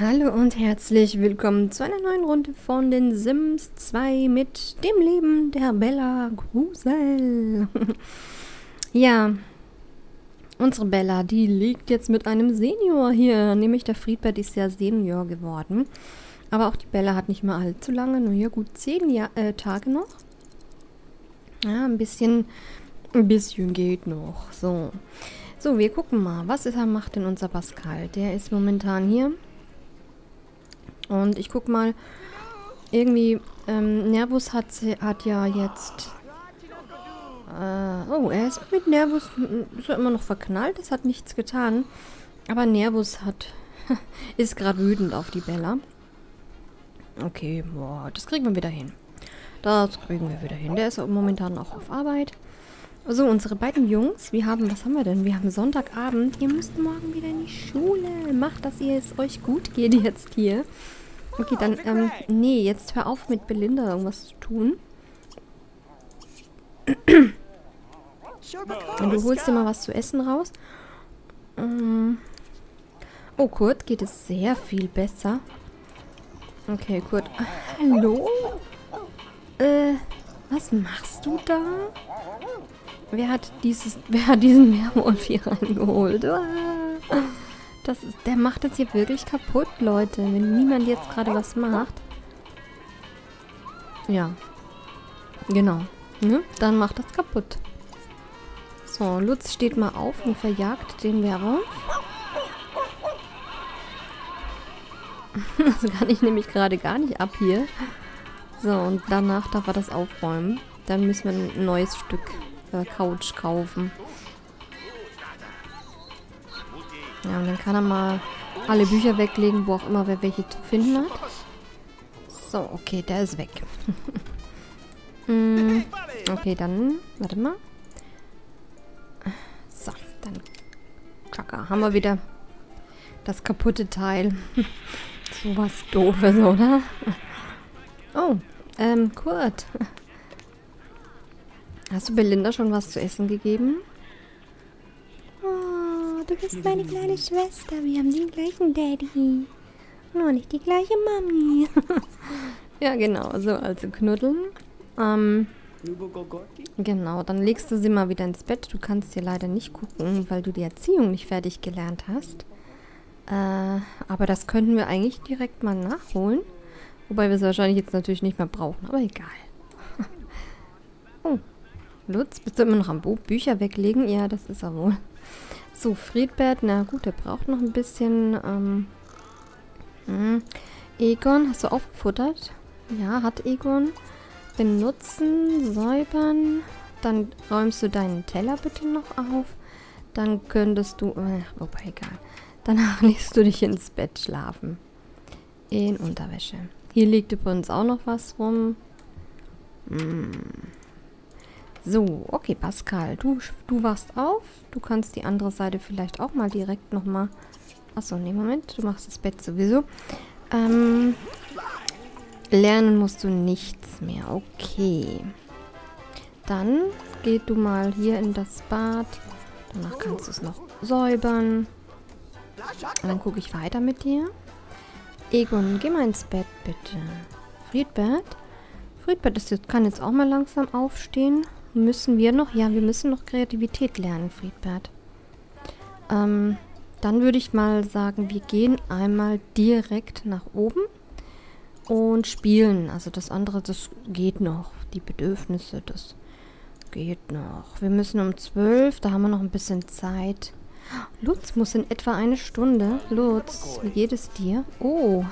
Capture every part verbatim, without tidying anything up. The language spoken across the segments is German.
Hallo und herzlich willkommen zu einer neuen Runde von den Sims zwei mit dem Leben der Bella Grusel. Ja, unsere Bella, die liegt jetzt mit einem Senior hier, nämlich der Friedbert ist ja Senior geworden. Aber auch die Bella hat nicht mehr allzu lange, nur hier gut zehn Jahr, äh, Tage noch. Ja, ein bisschen, ein bisschen geht noch. So, so wir gucken mal, was ist er macht denn unser Pascal? Der ist momentan hier. Und ich guck mal, irgendwie, ähm, Nervus hat, hat ja jetzt, äh, oh, er ist mit Nervus so immer noch verknallt, das hat nichts getan. Aber Nervus hat, ist gerade wütend auf die Bella. Okay, boah, das kriegen wir wieder hin. Das kriegen wir wieder hin. Der ist momentan auch auf Arbeit. So, unsere beiden Jungs, wir haben, was haben wir denn? Wir haben Sonntagabend, ihr müsst morgen wieder in die Schule. Macht, dass ihr es euch gut geht jetzt hier. Okay, dann, ähm, nee, jetzt hör auf mit Belinda irgendwas zu tun. Und du holst dir mal was zu essen raus. Ähm oh, Kurt geht es sehr viel besser. Okay, Kurt. Ah, hallo? Äh, was machst du da? Wer hat dieses, wer hat diesen Meerwolf hier reingeholt? Ah. Das ist, der macht das hier wirklich kaputt, Leute. Wenn niemand jetzt gerade was macht. Ja. Genau. Ne? Dann macht das kaputt. So, Lutz steht mal auf und verjagt den Werwolf. Das kann ich nämlich gerade gar nicht ab hier. So, und danach darf er das aufräumen. Dann müssen wir ein neues Stück äh, Couch kaufen. Ja, und dann kann er mal alle Bücher weglegen, wo auch immer wer welche zu finden hat. So, okay, der ist weg. hm, okay, dann, warte mal. So, dann, tschakka, haben wir wieder das kaputte Teil. So was Doofes, oder? Oh, ähm, Kurt. Hast du Belinda schon was zu essen gegeben? Du bist meine kleine Schwester. Wir haben den gleichen Daddy. Nur nicht die gleiche Mami. Ja, genau. So, also knuddeln. Ähm, genau, dann legst du sie mal wieder ins Bett. Du kannst dir leider nicht gucken, weil du die Erziehung nicht fertig gelernt hast. Äh, aber das könnten wir eigentlich direkt mal nachholen. Wobei wir es wahrscheinlich jetzt natürlich nicht mehr brauchen. Aber egal. Oh, Lutz, bist du immer noch am Buch? Bücher weglegen? Ja, das ist er wohl. So, Friedbert, na gut, der braucht noch ein bisschen. Ähm, hm. Egon, hast du aufgefuttert? Ja, hat Egon. Benutzen, säubern. Dann räumst du deinen Teller bitte noch auf. Dann könntest du, äh, wobei, egal. Danach legst du dich ins Bett schlafen. In Unterwäsche. Hier liegt übrigens auch noch was rum. Hm. So, okay, Pascal, du, du wachst auf. Du kannst die andere Seite vielleicht auch mal direkt nochmal... Achso, nee, Moment, du machst das Bett sowieso. Ähm, lernen musst du nichts mehr, okay. Dann geh du mal hier in das Bad. Danach kannst du es noch säubern. Und dann gucke ich weiter mit dir. Egon, geh mal ins Bett, bitte. Friedbert? Friedbert ist jetzt, kann jetzt auch mal langsam aufstehen. Müssen wir noch? Ja, wir müssen noch Kreativität lernen, Friedbert. Ähm, dann würde ich mal sagen, wir gehen einmal direkt nach oben und spielen. Also das andere, das geht noch. Die Bedürfnisse, das geht noch. Wir müssen um zwölf, da haben wir noch ein bisschen Zeit. Lutz muss in etwa eine Stunde. Lutz, wie geht es dir? Oh.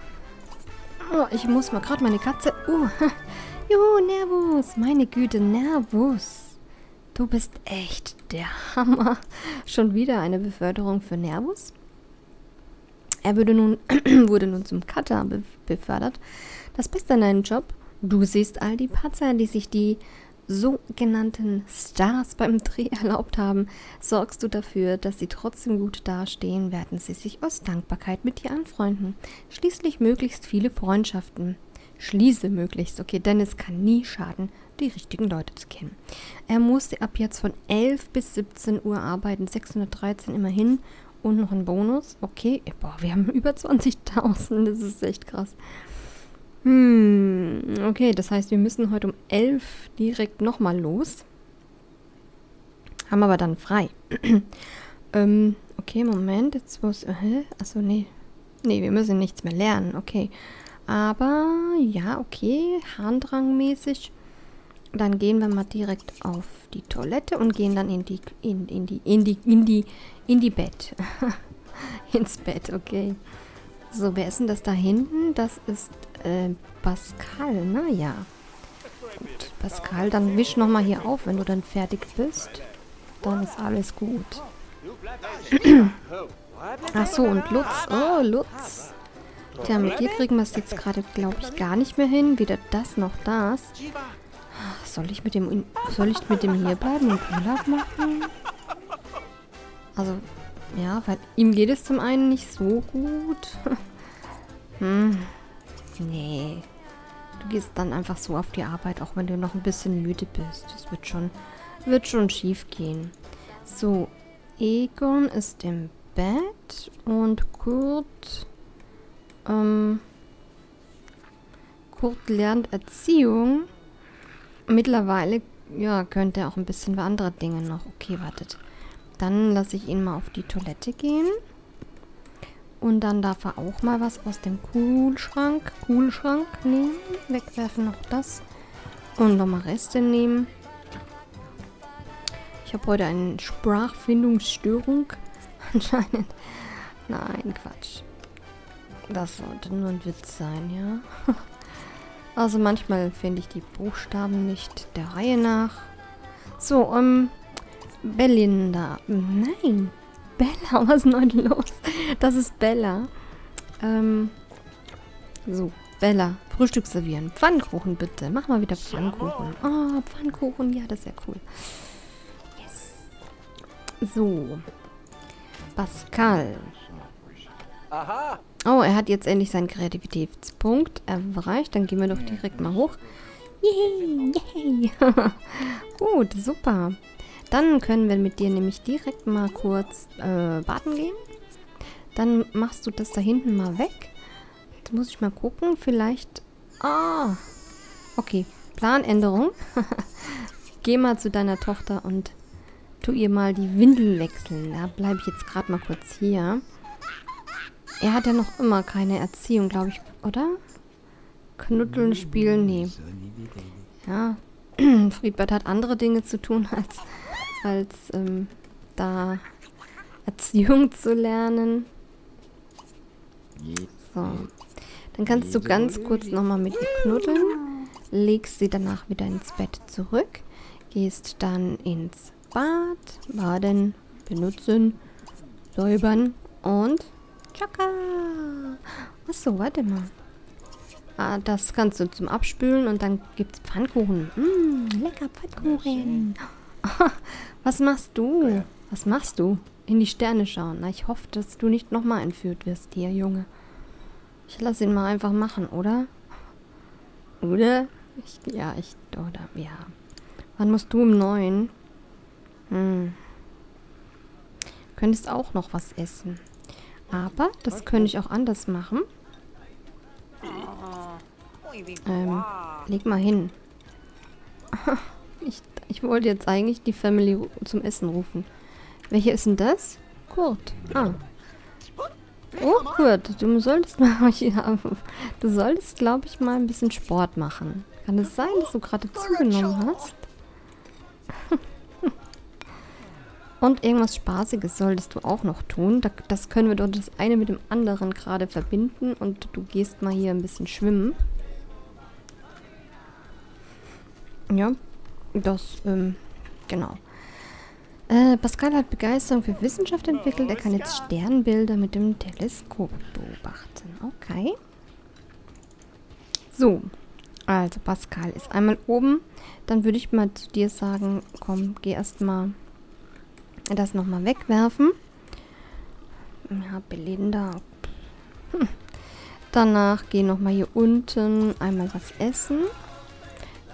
Oh, ich muss mal gerade meine Katze... Uh, Juhu, Nervus. Meine Güte, Nervus. Du bist echt der Hammer. Schon wieder eine Beförderung für Nervus. Er würde nun, wurde nun zum Cutter be befördert. Das Beste an deinem Job, du siehst all die Patzer, die sich die sogenannten Stars beim Dreh erlaubt haben. Sorgst du dafür, dass sie trotzdem gut dastehen, werden sie sich aus Dankbarkeit mit dir anfreunden. Schließlich möglichst viele Freundschaften. Schließe möglichst. Okay, denn es kann nie schaden, die richtigen Leute zu kennen. Er musste ab jetzt von elf bis siebzehn Uhr arbeiten, sechshundertdreizehn immerhin. Und noch ein Bonus. Okay. Boah, wir haben über zwanzigtausend. Das ist echt krass. Hm. Okay, das heißt, wir müssen heute um elf direkt nochmal los. Haben aber dann frei. ähm, okay, Moment. Jetzt muss... Hä? Achso, nee. Nee, wir müssen nichts mehr lernen. Okay. Aber, ja, okay. Harndrangmäßig. Dann gehen wir mal direkt auf die Toilette und gehen dann in die, in, in die, in die, in die, in die Bett. Ins Bett, okay. So, wer ist denn das da hinten? Das ist, äh, Pascal, na ja. Gut, Pascal, dann wisch nochmal hier auf, wenn du dann fertig bist. Dann ist alles gut. Ach so, und Lutz. Oh, Lutz. Tja, mit dir kriegen wir es jetzt gerade, glaube ich, gar nicht mehr hin. Weder das noch das. Soll ich mit dem, soll ich mit dem hier bleiben und Urlaub machen? Also, ja, weil ihm geht es zum einen nicht so gut. hm. Nee. Du gehst dann einfach so auf die Arbeit, auch wenn du noch ein bisschen müde bist. Das wird schon, wird schon schief gehen. So, Egon ist im Bett und Kurt, ähm, Kurt lernt Erziehung. Mittlerweile, ja, könnte er auch ein bisschen für andere Dinge noch. Okay, wartet. Dann lasse ich ihn mal auf die Toilette gehen. Und dann darf er auch mal was aus dem Kühlschrank, Kühlschrank nehmen. Wegwerfen noch das. Und nochmal Reste nehmen. Ich habe heute eine Sprachfindungsstörung. Anscheinend. Nein, Quatsch. Das sollte nur ein Witz sein, ja. Also manchmal finde ich die Buchstaben nicht der Reihe nach. So, ähm, Belinda. Nein, Bella, was ist denn heute los? Das ist Bella. Ähm, so, Bella, Frühstück servieren. Pfannkuchen bitte. Mach mal wieder Pfannkuchen. Oh, Pfannkuchen, ja, das ist ja cool. Yes. So. Pascal. Aha. Oh, er hat jetzt endlich seinen Kreativitätspunkt erreicht. Dann gehen wir doch direkt mal hoch. Yay, yay. Gut, super. Dann können wir mit dir nämlich direkt mal kurz äh, baden gehen. Dann machst du das da hinten mal weg. Jetzt muss ich mal gucken. Vielleicht... Ah, okay. Planänderung. Geh mal zu deiner Tochter und tu ihr mal die Windeln wechseln. Da bleibe ich jetzt gerade mal kurz hier. Er hat ja noch immer keine Erziehung, glaube ich, oder? Knuddeln, spielen, nee. Ja, Friedbert hat andere Dinge zu tun, als, als ähm, da Erziehung zu lernen. So. Dann kannst du ganz kurz nochmal mit ihr knuddeln. Legst sie danach wieder ins Bett zurück. Gehst dann ins Bad. Baden, benutzen, säubern und... Tschakka! Achso, warte mal. Ah, das kannst du zum Abspülen und dann gibt's Pfannkuchen. Mmh, lecker Pfannkuchen. Was machst du? Was machst du? In die Sterne schauen. Na, ich hoffe, dass du nicht nochmal entführt wirst, hier, Junge. Ich lasse ihn mal einfach machen, oder? Oder? Ich, ja, ich, oder, ja. Wann musst du um neun? Hm. Könntest auch noch was essen. Aber das könnte ich auch anders machen. Ähm, leg mal hin. ich, ich wollte jetzt eigentlich die Family zum Essen rufen. Welcher ist denn das? Kurt. Ah. Oh, Kurt, du solltest mal... Ja, du solltest, glaube ich, mal ein bisschen Sport machen. Kann es sein, dass du gerade zugenommen hast? Und irgendwas Spaßiges solltest du auch noch tun. Das können wir doch das eine mit dem anderen gerade verbinden. Und du gehst mal hier ein bisschen schwimmen. Ja, das, ähm, genau. Äh, Pascal hat Begeisterung für Wissenschaft entwickelt. Er kann jetzt Sternbilder mit dem Teleskop beobachten. Okay. So, also Pascal ist einmal oben. Dann würde ich mal zu dir sagen, komm, geh erstmal das nochmal wegwerfen. Ja, Belinda. Hm. Danach geh nochmal hier unten einmal was essen.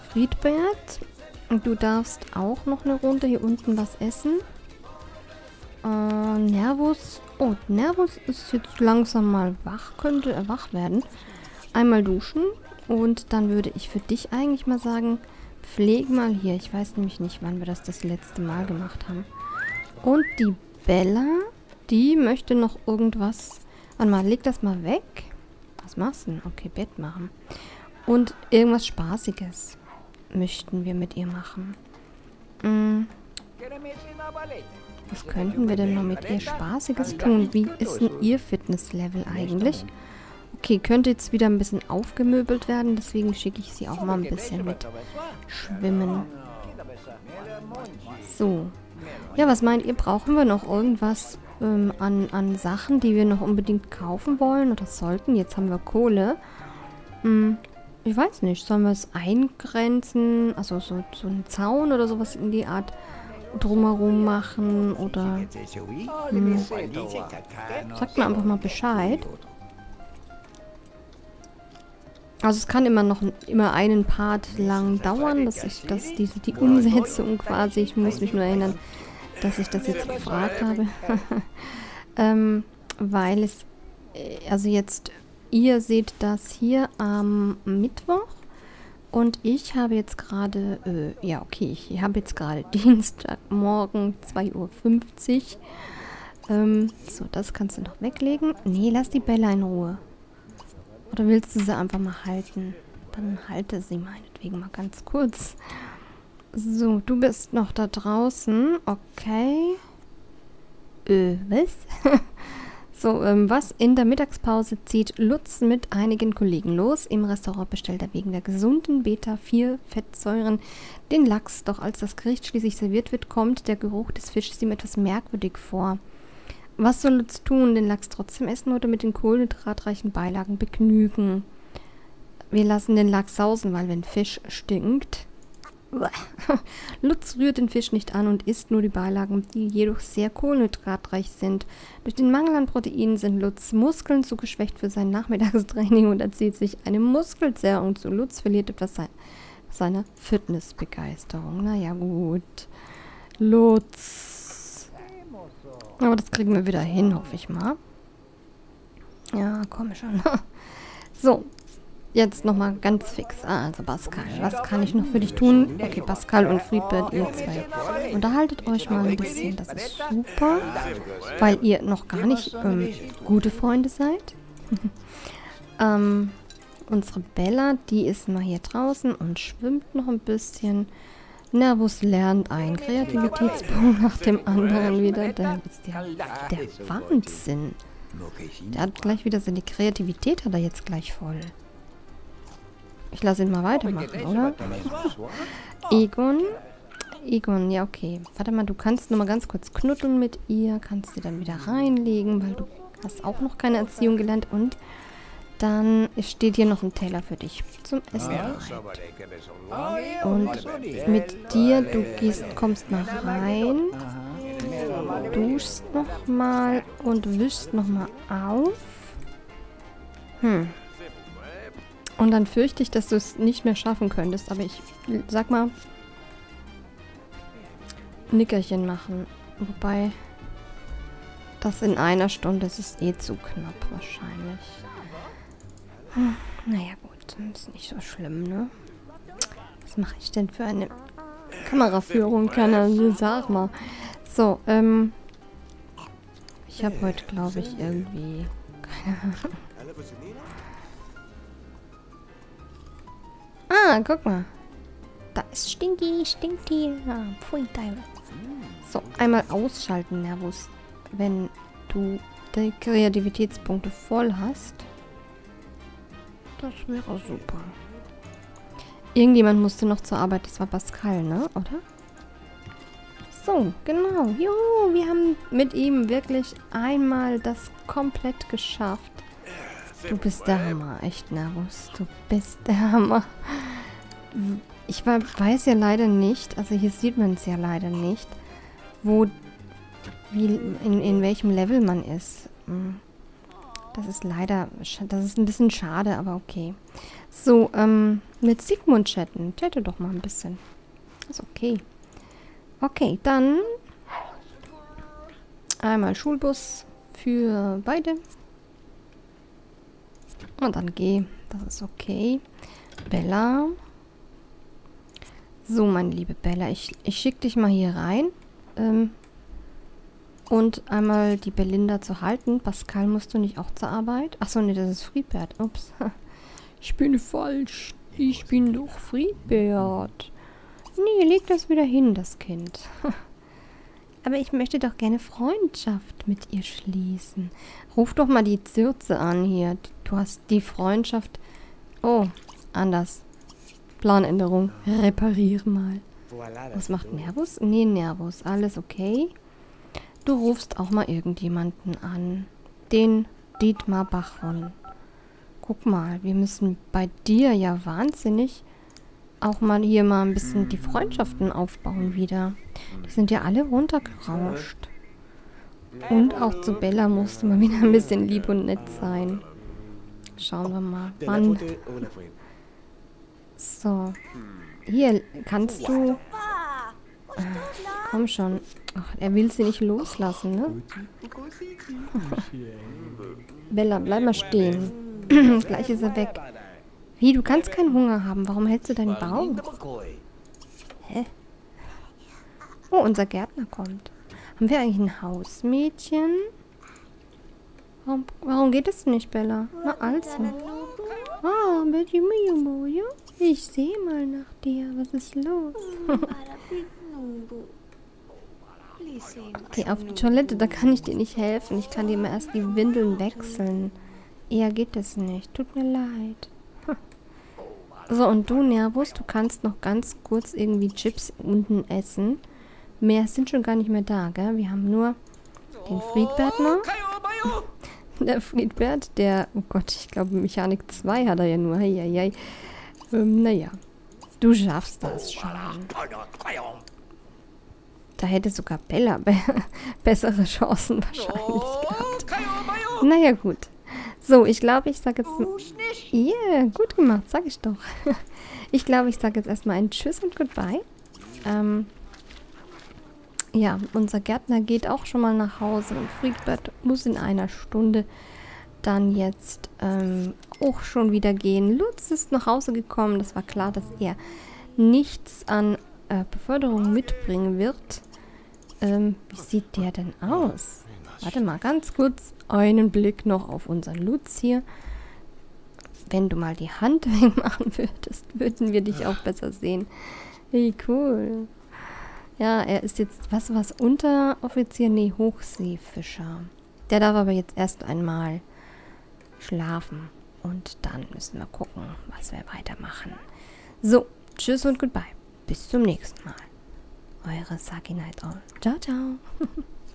Friedbert, du darfst auch noch eine Runde hier unten was essen. Äh, Nervus. Oh, Nervus ist jetzt langsam mal wach. Könnte er wach werden. Einmal duschen. Und dann würde ich für dich eigentlich mal sagen, pfleg mal hier. Ich weiß nämlich nicht, wann wir das das letzte Mal gemacht haben. Und die Bella, die möchte noch irgendwas... Warte mal, leg das mal weg. Was machst du denn? Okay, Bett machen. Und irgendwas Spaßiges möchten wir mit ihr machen. Hm. Was könnten wir denn noch mit ihr Spaßiges tun? Wie ist denn ihr Fitnesslevel eigentlich? Okay, könnte jetzt wieder ein bisschen aufgemöbelt werden, deswegen schicke ich sie auch mal ein bisschen mit schwimmen. So. Ja, was meint ihr? Brauchen wir noch irgendwas ähm, an, an Sachen, die wir noch unbedingt kaufen wollen oder sollten? Jetzt haben wir Kohle. Hm, ich weiß nicht. Sollen wir es eingrenzen? Also so, so einen Zaun oder sowas in die Art drumherum machen? Oder... Hm, sagt mir einfach mal Bescheid. Also es kann immer noch immer einen Part lang dauern, dass ich das diese die Umsetzung quasi, ich muss mich nur erinnern, dass ich das jetzt gefragt habe. ähm, weil es, also jetzt, ihr seht das hier am Mittwoch und ich habe jetzt gerade, äh, ja okay, ich habe jetzt gerade Dienstagmorgen zwei Uhr fünfzig. Ähm, so, das kannst du noch weglegen. Nee, lass die Bella in Ruhe. Oder willst du sie einfach mal halten? Dann halte sie meinetwegen mal ganz kurz. So, du bist noch da draußen. Okay. Äh, was? So, ähm, was? In der Mittagspause zieht Lutz mit einigen Kollegen los. Im Restaurant bestellt er wegen der gesunden Beta vier Fettsäuren den Lachs. Doch als das Gericht schließlich serviert wird, kommt der Geruch des Fisches ihm etwas merkwürdig vor. Was soll Lutz tun? Den Lachs trotzdem essen oder mit den kohlenhydratreichen Beilagen begnügen? Wir lassen den Lachs sausen, weil wenn Fisch stinkt... Lutz rührt den Fisch nicht an und isst nur die Beilagen, die jedoch sehr kohlenhydratreich sind. Durch den Mangel an Proteinen sind Lutz Muskeln zu geschwächt für sein Nachmittagstraining und er zieht sich eine Muskelzerrung zu. Lutz verliert etwas sein, seiner Fitnessbegeisterung. Naja, gut. Lutz... Aber das kriegen wir wieder hin, hoffe ich mal. Ja, komm schon. So, jetzt nochmal ganz fix. Ah, also Pascal, was kann ich noch für dich tun? Okay, Pascal und Friedbert, ihr zwei. Unterhaltet euch mal ein bisschen, das ist super. Weil ihr noch gar nicht ähm, gute Freunde seid. ähm, unsere Bella, die ist mal hier draußen und schwimmt noch ein bisschen. Nervus lernt einen Kreativitätspunkt nach dem anderen wieder. Der ist der, der Wahnsinn. Der hat gleich wieder seine Kreativität, hat er jetzt gleich voll. Ich lasse ihn mal weitermachen, oder? Egon. Egon, ja okay. Warte mal, du kannst nur mal ganz kurz knuddeln mit ihr. Kannst sie dann wieder reinlegen, weil du hast auch noch keine Erziehung gelernt. Und dann steht hier noch ein Teller für dich zum Essen bereit. Und mit dir, du gehst, kommst mal rein, duschst nochmal und wischst nochmal auf. Hm. Und dann fürchte ich, dass du es nicht mehr schaffen könntest. Aber ich, sag mal, Nickerchen machen. Wobei, das in einer Stunde, das ist eh zu knapp wahrscheinlich. Hm, naja gut, ist nicht so schlimm, ne? Was mache ich denn für eine Kameraführung? Keine, sag mal. So, ähm... ich habe heute, glaube ich, irgendwie... Keine Ahnung. Ah, guck mal. Da ist Stinky, Stinky. Ah, pfui, Teufel. So, einmal ausschalten, Nervus. Wenn du die Kreativitätspunkte voll hast. Das wäre super. Irgendjemand musste noch zur Arbeit. Das war Pascal, ne? Oder? So, genau. Jo, wir haben mit ihm wirklich einmal das komplett geschafft. Du bist der Hammer. Echt, Nervus. Du bist der Hammer. Ich weiß ja leider nicht, also hier sieht man es ja leider nicht, wo, wie, in, in welchem Level man ist. Das ist leider, das ist ein bisschen schade, aber okay. So, ähm, mit Sigmund chatten. Chatte doch mal ein bisschen. Ist okay. Okay, dann Einmal Schulbus für beide. Und dann geh. Das ist okay. Bella. So, meine liebe Bella. Ich, ich schicke dich mal hier rein. Ähm, und einmal die Belinda zu halten. Pascal, musst du nicht auch zur Arbeit? Achso, nee, das ist Friedbert. Ups. Ich bin falsch. Ich bin doch Friedbert. Nee, leg das wieder hin, das Kind. Aber ich möchte doch gerne Freundschaft mit ihr schließen. Ruf doch mal die Zürze an hier. Du hast die Freundschaft... Oh, anders. Planänderung. Reparier mal. Was macht Nervus? Nee, Nervus. Alles okay. Du rufst auch mal irgendjemanden an. Den Dietmar Bachron. Guck mal, wir müssen bei dir ja wahnsinnig auch mal hier mal ein bisschen die Freundschaften aufbauen wieder. Die sind ja alle runtergerauscht. Und auch zu Bella musste mal wieder ein bisschen lieb und nett sein. Schauen wir mal. Mann. So. Hier, kannst du... Äh, komm schon. Ach, er will sie nicht loslassen, ne? Bella, bleib mal stehen. Gleich ist er weg. Wie, du kannst keinen Hunger haben. Warum hältst du deinen Bauch? Hä? Oh, unser Gärtner kommt. Haben wir eigentlich ein Hausmädchen? Warum, warum geht es nicht, Bella? Na also. Ah, ich sehe mal nach dir. Was ist los? Geh auf die Toilette, da kann ich dir nicht helfen. Ich kann dir mal erst die Windeln wechseln. Eher geht es nicht. Tut mir leid. So, und du, Nervus, du kannst noch ganz kurz irgendwie Chips unten essen. Mehr sind schon gar nicht mehr da, gell? Wir haben nur den Friedbert noch. Der Friedbert, der, oh Gott, ich glaube Mechanik zwei hat er ja nur. Hei, hei, hei. Ähm, naja, du schaffst das schon. Da hätte sogar Bella be bessere Chancen wahrscheinlich gehabt. Naja, gut. So, ich glaube, ich sage jetzt... Yeah, gut gemacht, sag ich doch. Ich glaube, ich sage jetzt erstmal ein Tschüss und Goodbye. Ähm, ja, unser Gärtner geht auch schon mal nach Hause und Friedbert muss in einer Stunde dann jetzt ähm, auch schon wieder gehen. Lutz ist nach Hause gekommen. Das war klar, dass er nichts an äh, Beförderung mitbringen wird. Ähm, wie sieht der denn aus? Warte mal, ganz kurz einen Blick noch auf unseren Lutz hier. Wenn du mal die Hand wegmachen würdest, würden wir dich auch besser sehen. Wie cool. Ja, er ist jetzt, was, was, Unteroffizier? Nee, Hochseefischer. Der darf aber jetzt erst einmal schlafen. Und dann müssen wir gucken, was wir weitermachen. So, tschüss und goodbye. Bis zum nächsten Mal. Eure Saki Night Owl. Ciao, ciao.